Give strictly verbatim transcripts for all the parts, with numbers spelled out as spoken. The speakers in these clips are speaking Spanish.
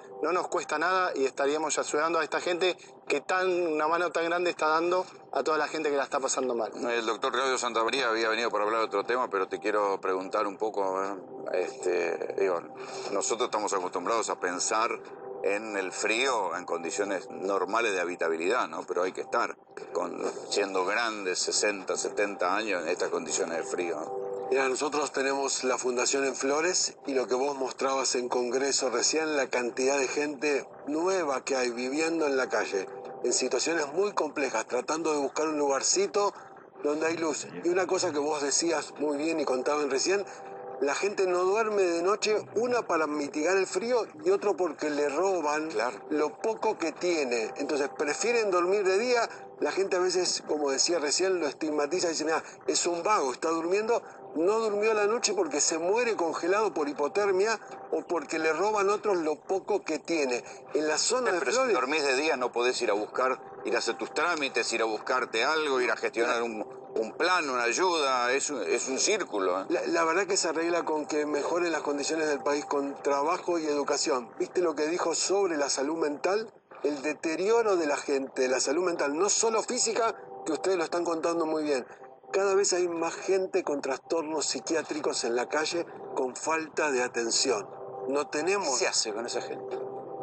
no nos cuesta nada y estaríamos ayudando a esta gente que tan una mano tan grande está dando a toda la gente que la está pasando mal. El doctor Claudio Santamaría había venido para hablar de otro tema, pero te quiero preguntar un poco, ¿eh? este, digo, nosotros estamos acostumbrados a pensar en el frío en condiciones normales de habitabilidad, ¿no? Pero hay que estar, con, siendo grandes, sesenta, setenta años, en estas condiciones de frío, ¿no? Mira, nosotros tenemos la fundación en Flores y lo que vos mostrabas en Congreso recién, la cantidad de gente nueva que hay viviendo en la calle, en situaciones muy complejas, tratando de buscar un lugarcito donde hay luz. Y una cosa que vos decías muy bien y contaban recién, la gente no duerme de noche, una para mitigar el frío y otro porque le roban Claro. lo poco que tiene. Entonces prefieren dormir de día. La gente a veces, como decía recién, lo estigmatiza y dice, mira, es un vago, está durmiendo. No durmió la noche porque se muere congelado por hipotermia o porque le roban otros lo poco que tiene. En la zona de Pero Flores... si dormís de día no podés ir a buscar, ir a hacer tus trámites, ir a buscarte algo, ir a gestionar un, un plan, una ayuda, es un, es un círculo, ¿eh? La, la verdad que se arregla con que mejoren las condiciones del país con trabajo y educación. ¿Viste lo que dijo sobre la salud mental? El deterioro de la gente, de la salud mental, no solo física, que ustedes lo están contando muy bien. Cada vez hay más gente con trastornos psiquiátricos en la calle con falta de atención. No tenemos... ¿Qué se hace con esa gente?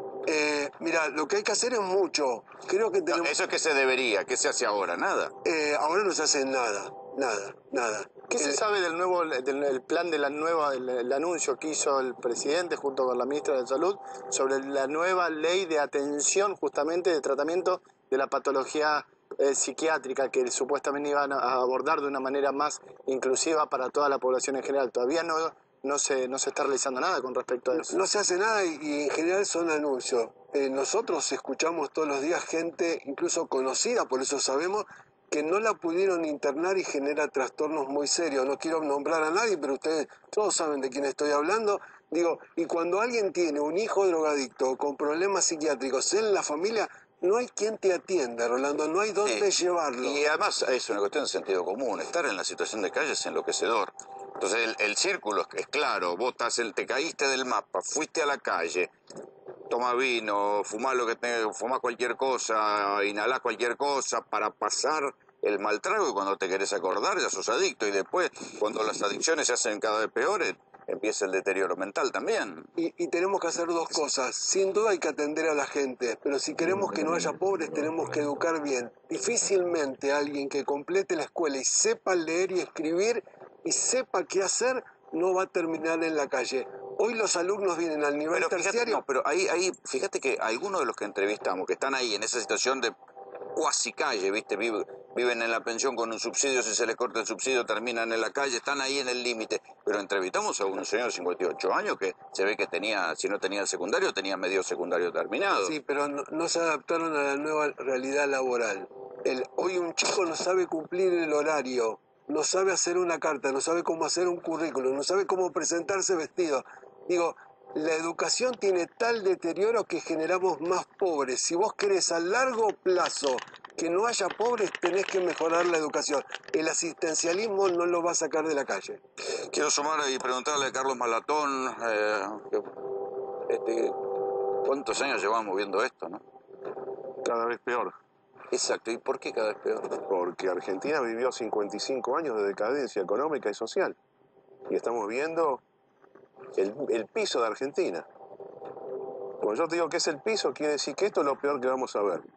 Eh, mira, lo que hay que hacer es mucho. Creo que tenemos... No, eso es que se debería, ¿qué se hace ahora? Nada. Eh, ahora no se hace nada, nada, nada. ¿Qué se sabe del nuevo del el plan de la nueva, el, el anuncio que hizo el presidente junto con la ministra de Salud sobre la nueva ley de atención justamente de tratamiento de la patología eh, psiquiátrica que supuestamente iban a abordar de una manera más inclusiva para toda la población en general? Todavía no, no, se, no se está realizando nada con respecto a eso. No, no se hace nada y, y en general son anuncios. Eh, nosotros escuchamos todos los días gente, incluso conocida, por eso sabemos, que no la pudieron internar y genera trastornos muy serios. No quiero nombrar a nadie, pero ustedes todos saben de quién estoy hablando. Digo, y cuando alguien tiene un hijo drogadicto con problemas psiquiátricos en la familia, no hay quien te atienda, Rolando, no hay dónde Sí. llevarlo. Y además es una cuestión de sentido común, estar en la situación de calle es enloquecedor. Entonces el, el círculo es, es claro, vos estás el, te caíste del mapa, fuiste a la calle, toma vino, fumá lo que tengas, fumá cualquier cosa, inhalás cualquier cosa para pasar el mal trago y cuando te querés acordar ya sos adicto y después cuando las adicciones se hacen cada vez peores empieza el deterioro mental también. Y, y tenemos que hacer dos cosas. Sin duda hay que atender a la gente, pero si queremos que no haya pobres tenemos que educar bien. Difícilmente alguien que complete la escuela y sepa leer y escribir y sepa qué hacer no va a terminar en la calle. Hoy los alumnos vienen al nivel Pero fíjate, terciario. no, pero ahí, ahí, fíjate que algunos de los que entrevistamos, que están ahí en esa situación de cuasi calle, ¿viste? Vive, viven en la pensión con un subsidio, si se les corta el subsidio terminan en la calle, están ahí en el límite. Pero entrevistamos a un señor de cincuenta y ocho años que se ve que tenía, si no tenía el secundario, tenía medio secundario terminado. Sí, pero no, no se adaptaron a la nueva realidad laboral. El, hoy un chico no sabe cumplir el horario, no sabe hacer una carta, no sabe cómo hacer un currículum, no sabe cómo presentarse vestido. Digo, la educación tiene tal deterioro que generamos más pobres. Si vos querés a largo plazo que no haya pobres, tenés que mejorar la educación. El asistencialismo no lo va a sacar de la calle. Quiero sumar y preguntarle a Carlos Malatón, eh, este, ¿cuántos años llevamos viendo esto, no? Cada vez peor. Exacto, ¿y por qué cada vez peor? Porque Argentina vivió cincuenta y cinco años de decadencia económica y social. Y estamos viendo el, el piso de Argentina. Cuando yo te digo que es el piso, quiere decir que esto es lo peor que vamos a ver.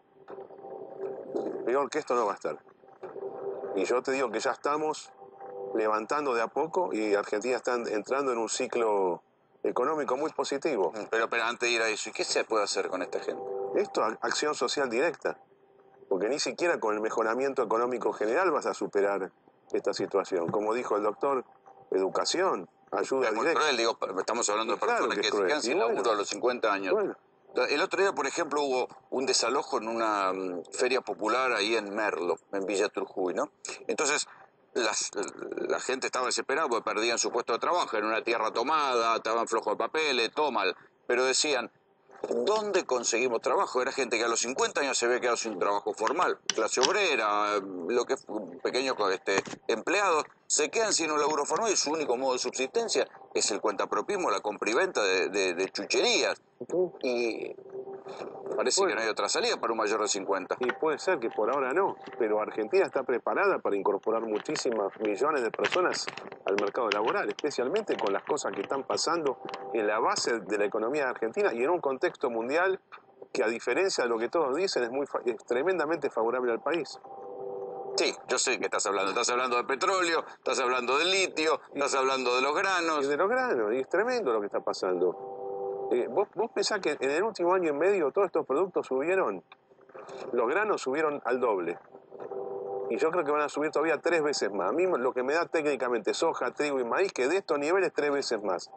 Peor que esto no va a estar. Y yo te digo que ya estamos levantando de a poco y Argentina está entrando en un ciclo económico muy positivo. Pero, pero antes de ir a eso, ¿y qué se puede hacer con esta gente? Esto es acción social directa. Porque ni siquiera con el mejoramiento económico general vas a superar esta situación. Como dijo el doctor, educación, ayuda Es muy directa. cruel, digo, estamos hablando de Claro personas que que, es se cruel. quedan sin Y bueno, laburo a los cincuenta años. Bueno, El otro día, por ejemplo, hubo un desalojo en una um, feria popular ahí en Merlo, en Villa Trujillo, ¿no? Entonces, las, la gente estaba desesperada porque perdían su puesto de trabajo, en una tierra tomada, estaban flojos de papeles, todo mal. Pero decían, ¿dónde conseguimos trabajo? Era gente que a los cincuenta años se había quedado sin trabajo formal, clase obrera, lo que pequeños este, empleados, se quedan sin un laburo formal y su único modo de subsistencia es el cuentapropismo, la compra y venta de, de, de chucherías. Y parece bueno, que no hay otra salida para un mayor de cincuenta. Y puede ser que por ahora no, pero Argentina está preparada para incorporar muchísimas millones de personas al mercado laboral, especialmente con las cosas que están pasando en la base de la economía de Argentina y en un contexto mundial que, a diferencia de lo que todos dicen, es, muy, es tremendamente favorable al país. Sí, yo sé que estás hablando. Estás hablando de petróleo, estás hablando de litio, estás hablando de los granos. Y de los granos, y es tremendo lo que está pasando. Eh, ¿vos, vos pensás que en el último año y medio todos estos productos subieron? Los granos subieron al doble. Y yo creo que van a subir todavía tres veces más. A mí lo que me da técnicamente soja, trigo y maíz, que de estos niveles tres veces más.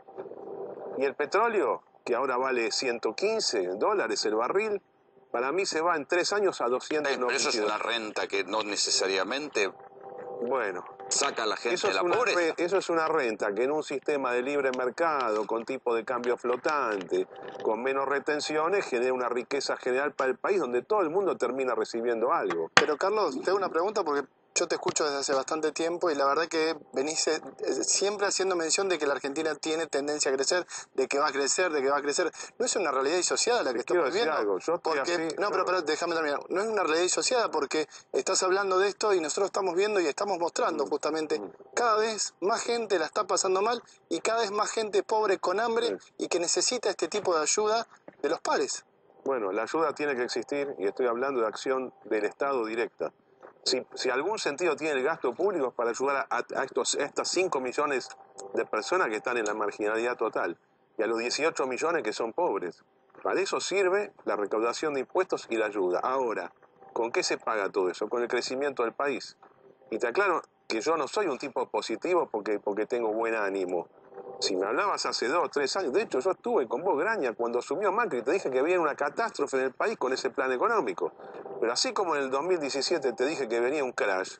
Y el petróleo, que ahora vale ciento quince dólares el barril, para mí se va en tres años a doscientos noventa. Pero eso es una renta que no necesariamente... Bueno, saca a la gente eso de la es una pobreza. Re, eso es una renta que en un sistema de libre mercado, con tipo de cambio flotante, con menos retenciones, genera una riqueza general para el país donde todo el mundo termina recibiendo algo. Pero Carlos, te hago una pregunta porque yo te escucho desde hace bastante tiempo y la verdad que venís eh, siempre haciendo mención de que la Argentina tiene tendencia a crecer, de que va a crecer, de que va a crecer. No es una realidad disociada la que estamos viendo. Algo. Yo estoy porque, así, no, pero, pero déjame terminar. No es una realidad disociada porque estás hablando de esto y nosotros estamos viendo y estamos mostrando justamente cada vez más gente la está pasando mal y cada vez más gente pobre con hambre sí. y que necesita este tipo de ayuda de los pares. Bueno, la ayuda tiene que existir y estoy hablando de acción del Estado directa. Si, si algún sentido tiene el gasto público es para ayudar a, a, estos, a estas cinco millones de personas que están en la marginalidad total y a los dieciocho millones que son pobres. Para eso sirve la recaudación de impuestos y la ayuda. Ahora, ¿con qué se paga todo eso? Con el crecimiento del país. Y te aclaro que yo no soy un tipo positivo porque, porque tengo buen ánimo. Si me hablabas hace dos, tres años, de hecho yo estuve con vos, Graña, cuando asumió Macri, y te dije que había una catástrofe en el país con ese plan económico. Pero así como en el dos mil diecisiete te dije que venía un crash,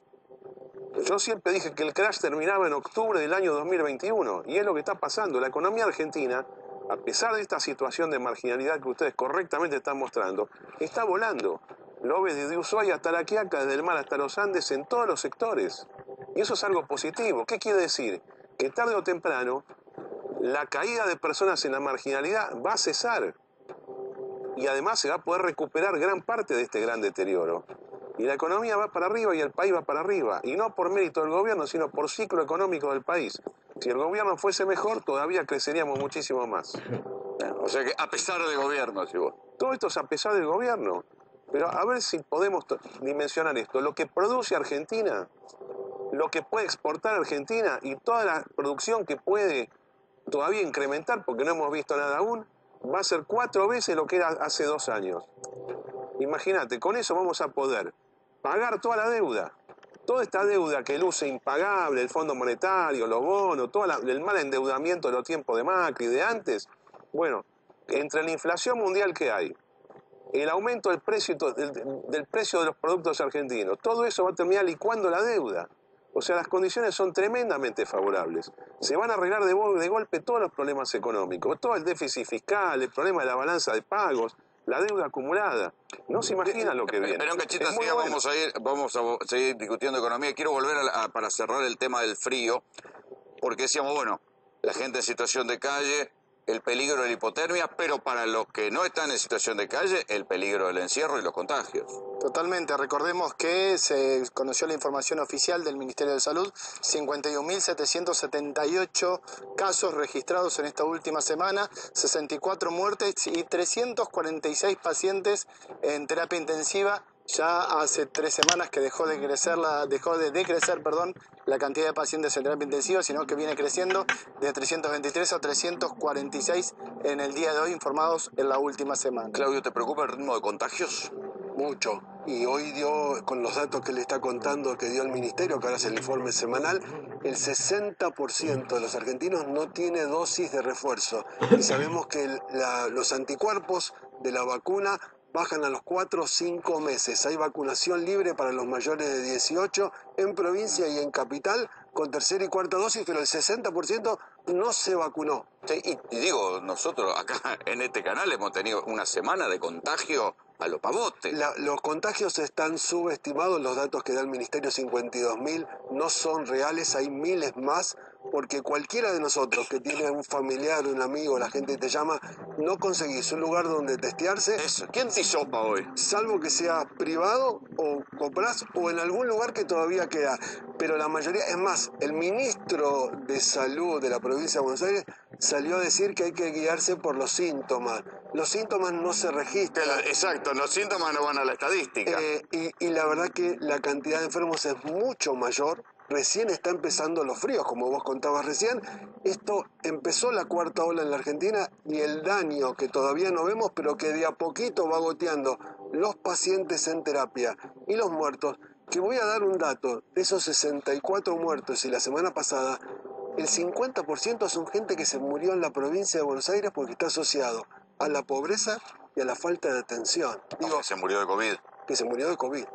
yo siempre dije que el crash terminaba en octubre del año dos mil veintiuno, y es lo que está pasando. La economía argentina, a pesar de esta situación de marginalidad que ustedes correctamente están mostrando, está volando. Lo ves desde Ushuaia hasta La Quiaca, desde el mar hasta los Andes, en todos los sectores. Y eso es algo positivo. ¿Qué quiere decir? Que tarde o temprano la caída de personas en la marginalidad va a cesar y además se va a poder recuperar gran parte de este gran deterioro. Y la economía va para arriba y el país va para arriba, y no por mérito del gobierno, sino por ciclo económico del país. Si el gobierno fuese mejor, todavía creceríamos muchísimo más. O sea que a pesar del gobierno, si vos. Todo esto es a pesar del gobierno. Pero a ver si podemos dimensionar esto. Lo que produce Argentina, lo que puede exportar Argentina y toda la producción que puede todavía incrementar, porque no hemos visto nada aún, va a ser cuatro veces lo que era hace dos años. Imagínate, con eso vamos a poder pagar toda la deuda. Toda esta deuda que luce impagable, el Fondo Monetario, los bonos, todo la, el mal endeudamiento de los tiempos de Macri, de antes. Bueno, entre la inflación mundial que hay, el aumento del precio, del, del precio de los productos argentinos, todo eso va a terminar licuando la deuda. O sea, las condiciones son tremendamente favorables. Se van a arreglar de, de golpe todos los problemas económicos, todo el déficit fiscal, el problema de la balanza de pagos, la deuda acumulada. No se imagina lo que viene. Pero un cachito así bueno. vamos a ir, vamos a seguir discutiendo economía. Quiero volver a, a, para cerrar el tema del frío, porque decíamos, bueno, la gente en situación de calle, el peligro de la hipotermia, pero para los que no están en situación de calle, el peligro del encierro y los contagios. Totalmente. Recordemos que se conoció la información oficial del Ministerio de Salud, cincuenta y un mil setecientos setenta y ocho casos registrados en esta última semana, sesenta y cuatro muertes y trescientos cuarenta y seis pacientes en terapia intensiva. Ya hace tres semanas que dejó de crecer la, dejó de decrecer, perdón, la cantidad de pacientes en terapia intensiva, sino que viene creciendo de trescientos veintitrés a trescientos cuarenta y seis en el día de hoy, informados en la última semana. Claudio, ¿te preocupa el ritmo de contagios? Mucho. Y hoy dio, con los datos que le está contando que dio el Ministerio, que ahora es el informe semanal, el sesenta por ciento de los argentinos no tiene dosis de refuerzo. Y sabemos que el, la, los anticuerpos de la vacuna bajan a los cuatro o cinco meses. Hay vacunación libre para los mayores de dieciocho en provincia y en capital con tercera y cuarta dosis, pero el sesenta por ciento no se vacunó. Sí, y, y digo, nosotros acá en este canal hemos tenido una semana de contagio a lo pavote. La, los contagios están subestimados, los datos que da el Ministerio, cincuenta y dos mil, no son reales, hay miles más, porque cualquiera de nosotros que tiene un familiar, un amigo, la gente te llama, no conseguís un lugar donde testearse. Eso. ¿Quién te hisopa hoy? Salvo que sea privado o comprás o en algún lugar que todavía queda. Pero la mayoría, es más, el ministro de Salud de la provincia de Buenos Aires salió a decir que hay que guiarse por los síntomas. Los síntomas no se registran. Exacto, los síntomas no van a la estadística. Eh, y, y la verdad que la cantidad de enfermos es mucho mayor. Recién está empezando los fríos, como vos contabas recién. Esto empezó la cuarta ola en la Argentina y el daño que todavía no vemos, pero que de a poquito va goteando los pacientes en terapia y los muertos. Que voy a dar un dato, de esos sesenta y cuatro muertos y la semana pasada, el cincuenta por ciento son gente que se murió en la provincia de Buenos Aires porque está asociado a la pobreza y a la falta de atención. Digo, que se murió de COVID. Que se murió de COVID.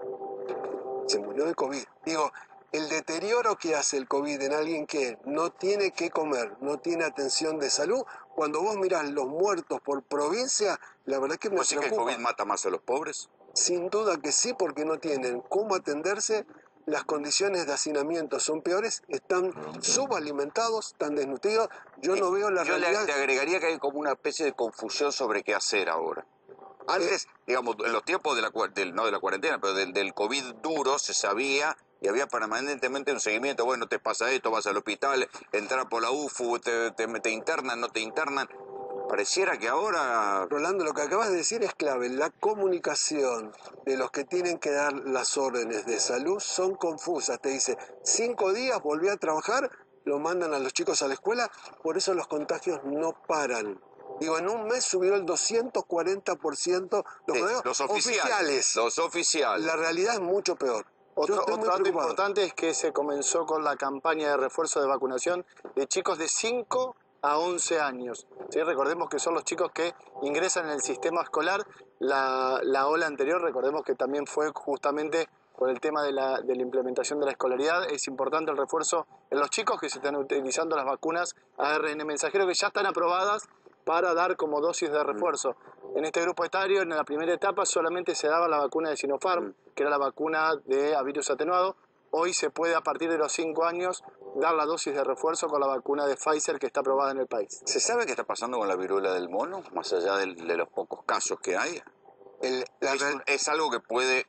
Se murió de COVID. Digo, el deterioro que hace el COVID en alguien que no tiene que comer, no tiene atención de salud, cuando vos mirás los muertos por provincia, la verdad que me ¿Pues sí preocupa. que el COVID mata más a los pobres? Sin duda que sí, porque no tienen cómo atenderse, las condiciones de hacinamiento son peores, están subalimentados, están desnutridos. Yo no veo la Yo realidad. le, te agregaría que hay como una especie de confusión sobre qué hacer ahora. Antes, eh, digamos, en los tiempos de la, del, no de la cuarentena, pero del, del COVID duro se sabía y había permanentemente un seguimiento. Bueno, te pasa esto, vas al hospital, entras por la U F U, te, te, te internan, no te internan. Pareciera que ahora... Rolando, lo que acabas de decir es clave. La comunicación de los que tienen que dar las órdenes de salud son confusas. Te dice, cinco días, volví a trabajar, lo mandan a los chicos a la escuela, por eso los contagios no paran. Digo, en un mes subió el doscientos cuarenta por ciento los, sí, los oficiales, oficiales. Los oficiales. La realidad es mucho peor. Otro, otro dato importante es que se comenzó con la campaña de refuerzo de vacunación de chicos de cinco a once años. ¿Sí? Recordemos que son los chicos que ingresan en el sistema escolar. La, la ola anterior, recordemos que también fue justamente por el tema de la, de la implementación de la escolaridad. Es importante el refuerzo en los chicos que se están utilizando las vacunas A R N mensajero que ya están aprobadas para dar como dosis de refuerzo. En este grupo etario, en la primera etapa, solamente se daba la vacuna de Sinopharm, que era la vacuna de a virus atenuado. Hoy se puede, a partir de los cinco años, dar la dosis de refuerzo con la vacuna de Pfizer que está aprobada en el país. ¿Se sabe qué está pasando con la viruela del mono, más allá de, de los pocos casos que hay? El, la, ¿Es, ¿Es algo que puede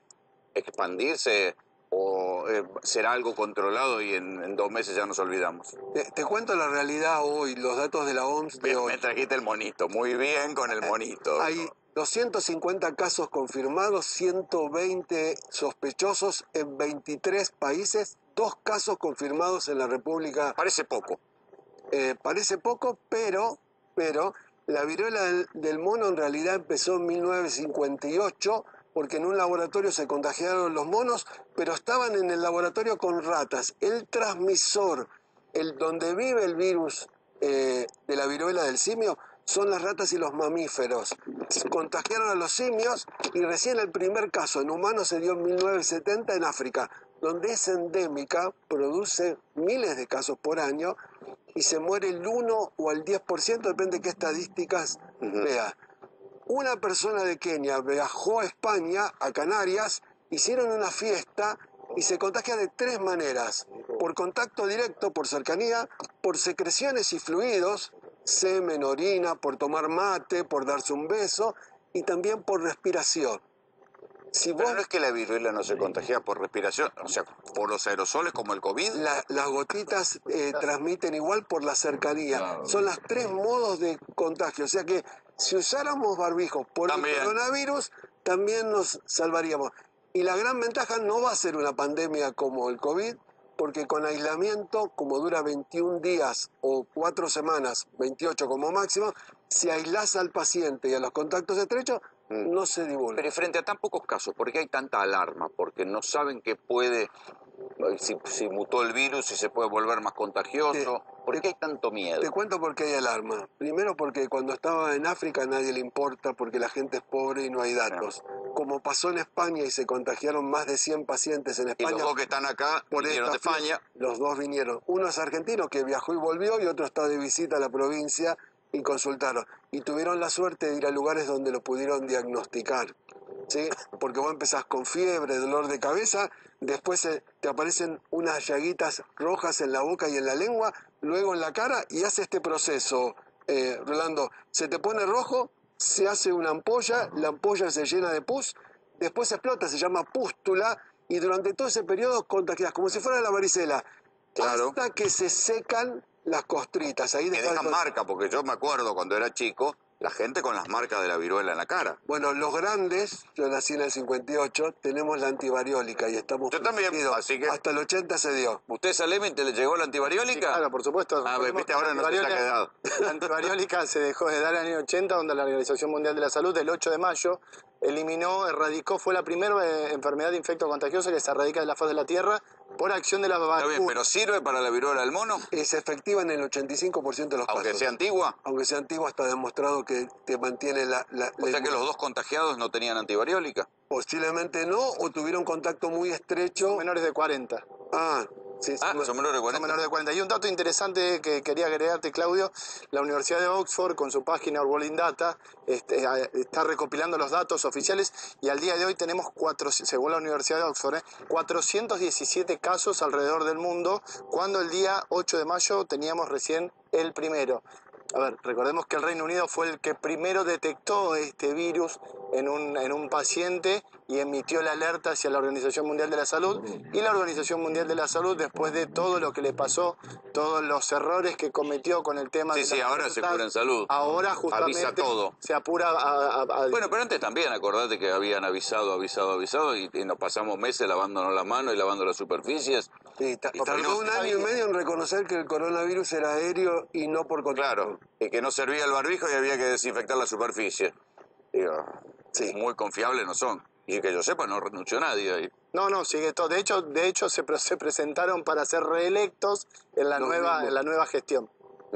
expandirse o eh, será algo controlado y en, en dos meses ya nos olvidamos? Te, te cuento la realidad hoy, los datos de la O M S de me, hoy. Me trajiste el monito, muy bien con el monito. Hay doscientos cincuenta casos confirmados, ciento veinte sospechosos en veintitrés países, dos casos confirmados en la República. Parece poco. Eh, parece poco, pero, pero la viruela del, del mono en realidad empezó en mil novecientos cincuenta y ocho, porque en un laboratorio se contagiaron los monos, pero estaban en el laboratorio con ratas. El transmisor, el donde vive el virus eh, de la viruela del simio, son las ratas y los mamíferos. Se contagiaron a los simios y recién el primer caso en humanos se dio en mil novecientos setenta en África, donde es endémica, produce miles de casos por año y se muere el uno o el diez por ciento, depende de qué estadísticas uh-huh. vea. Una persona de Kenia viajó a España, a Canarias, hicieron una fiesta y se contagia de tres maneras: por contacto directo, por cercanía, por secreciones y fluidos, semen, orina, por tomar mate, por darse un beso y también por respiración. Si vos... Pero no es que la viruela no se contagia por respiración, o sea, por los aerosoles como el COVID. La, las gotitas eh, transmiten igual por la cercanía. Son los tres modos de contagio. O sea que si usáramos barbijos por también. el coronavirus, también nos salvaríamos. Y la gran ventaja no va a ser una pandemia como el COVID, porque con aislamiento, como dura veintiún días o cuatro semanas, veintiocho como máximo, si aislás al paciente y a los contactos estrechos, no se divulga. Pero frente a tan pocos casos, ¿por qué hay tanta alarma? Porque no saben que puede Si, si mutó el virus, si se puede volver más contagioso. ¿Por qué hay tanto miedo? Te cuento por qué hay alarma. Primero porque cuando estaba en África a nadie le importa porque la gente es pobre y no hay datos. Como pasó en España y se contagiaron más de cien pacientes en Y España. los dos que están acá por vinieron de esta- España. Los dos vinieron. Uno es argentino que viajó y volvió y otro está de visita a la provincia y consultaron. Y tuvieron la suerte de ir a lugares donde lo pudieron diagnosticar. ¿Sí? Porque vos empezás con fiebre, dolor de cabeza, después eh, te aparecen unas llaguitas rojas en la boca y en la lengua, luego en la cara y hace este proceso, eh, Rolando. Se te pone rojo, se hace una ampolla, la ampolla se llena de pus, después explota, se llama pústula y durante todo ese periodo contagias como si fuera la varicela, Claro. hasta que se secan las costritas. Ahí Que deja- dejan marca, porque yo me acuerdo cuando era chico, la gente con las marcas de la viruela en la cara. Bueno, los grandes, yo nací en el cincuenta y ocho, tenemos la antivariólica y estamos Yo también, protegidos. así que- Hasta el ochenta se dio. ¿Usted, Salemi, te le llegó la antivariólica? Claro, por supuesto. A ver, viste, ahora no se saca de edad. La antivariólica se dejó de dar en el año ochenta, donde la Organización Mundial de la Salud, el ocho de mayo, eliminó, erradicó, fue la primera eh, enfermedad infecto-contagiosa que se erradica de la faz de la Tierra por acción de la Está vacuna. bien, pero ¿sirve para la viruela del mono? Es efectiva en el ochenta y cinco por ciento de los Aunque casos. sea antigua. Aunque sea antigua, está demostrado que te mantiene la... la- O la- sea que los dos contagiados no tenían antivariólica. Posiblemente no, o tuvieron contacto muy estrecho. Son menores de cuarenta. Ah, sí, sí. Ah, son menores de Son cuarenta. menores de cuarenta. Y un dato interesante que quería agregarte, Claudio, la Universidad de Oxford, con su página World in Data, este, eh, está recopilando los datos oficiales y al día de hoy tenemos, cuatro, según la Universidad de Oxford, eh, cuatrocientos diecisiete casos alrededor del mundo, cuando el día ocho de mayo teníamos recién el primero. A ver, recordemos que el Reino Unido fue el que primero detectó este virus en un, en un paciente y emitió la alerta hacia la Organización Mundial de la Salud. Y la Organización Mundial de la Salud, después de todo lo que le pasó, todos los errores que cometió con el tema Sí, de sí, la ahora se libertad, cura en salud. ahora justamente Avisa todo. se apura a... a- a- Bueno, pero antes también, acordate que habían avisado, avisado, avisado, y, y nos pasamos meses lavándonos las manos y lavando las superficies. Sí, ta- Y tardó no- un año y medio en reconocer que el coronavirus era aéreo y no por contacto. Claro, y que no servía el barbijo y había que desinfectar la superficie. Digo, Sí. muy confiables no son. Y que yo sepa, no renunció nadie ahí. No, no, sigue todo. De hecho, de hecho se, pre- se presentaron para ser reelectos en la, Los nueva, mismos. en la nueva gestión.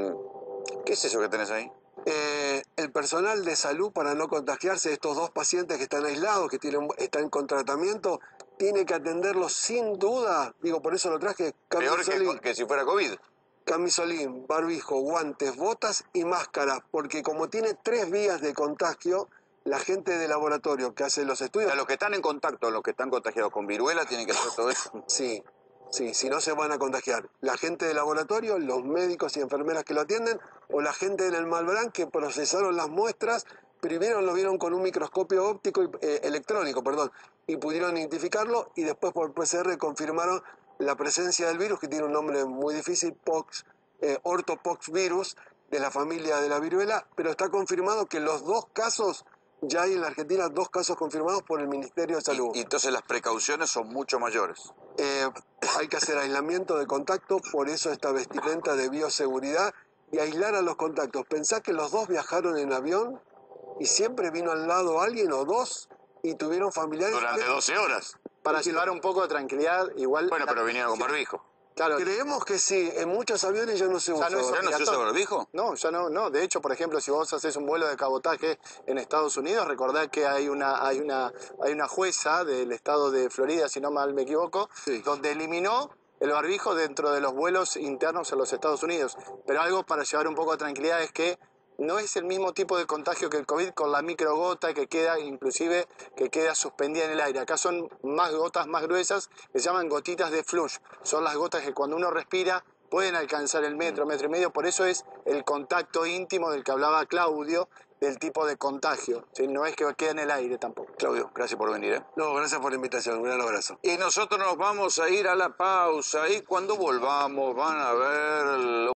Mm. ¿Qué es eso que tenés ahí? Eh, el personal de salud, para no contagiarse, estos dos pacientes que están aislados, que tienen, están con tratamiento, tiene que atenderlos sin duda. Digo, por eso lo traje. Peor Camisolín, que, que si fuera COVID. camisolín, barbijo, guantes, botas y máscara, porque como tiene tres vías de contagio, la gente de laboratorio que hace los O estudios, sea, los que están en contacto, los que están contagiados con viruela, tienen que hacer todo eso. sí, sí, si no se van a contagiar. La gente de laboratorio, los médicos y enfermeras que lo atienden, o la gente en el Malbrán que procesaron las muestras, primero lo vieron con un microscopio óptico y, eh, electrónico, perdón, y pudieron identificarlo y después por P C R confirmaron la presencia del virus, que tiene un nombre muy difícil, pox, eh, ortopox virus, de la familia de la viruela, pero está confirmado que los dos casos, ya hay en la Argentina dos casos confirmados por el Ministerio de Salud. Y, y entonces las precauciones son mucho mayores. Eh, hay que hacer aislamiento de contacto, por eso esta vestimenta de bioseguridad y aislar a los contactos. Pensá que los dos viajaron en avión y siempre vino al lado alguien o dos y tuvieron familiares. Durante doce horas. Para llevar un poco de tranquilidad, igual... Bueno, la- pero vinieron con barbijo. Claro, Creemos que sí, en muchos aviones ya no se usa. no es ¿Ya no se usa obligatorio. barbijo? No, ya no, no. De hecho, por ejemplo, si vos haces un vuelo de cabotaje en Estados Unidos, recordad que hay una, hay una, hay una jueza del estado de Florida, si no mal me equivoco, Sí. donde eliminó el barbijo dentro de los vuelos internos en los Estados Unidos. Pero algo para llevar un poco de tranquilidad es que no es el mismo tipo de contagio que el COVID con la microgota que queda, inclusive, que queda suspendida en el aire. Acá son más gotas más gruesas, que se llaman gotitas de flush. Son las gotas que cuando uno respira pueden alcanzar el metro, metro y medio. Por eso es el contacto íntimo del que hablaba Claudio, del tipo de contagio. ¿Sí? No es que quede en el aire tampoco. Claudio, gracias por venir, ¿eh? No, gracias por la invitación, un gran abrazo. Y nosotros nos vamos a ir a la pausa y cuando volvamos van a ver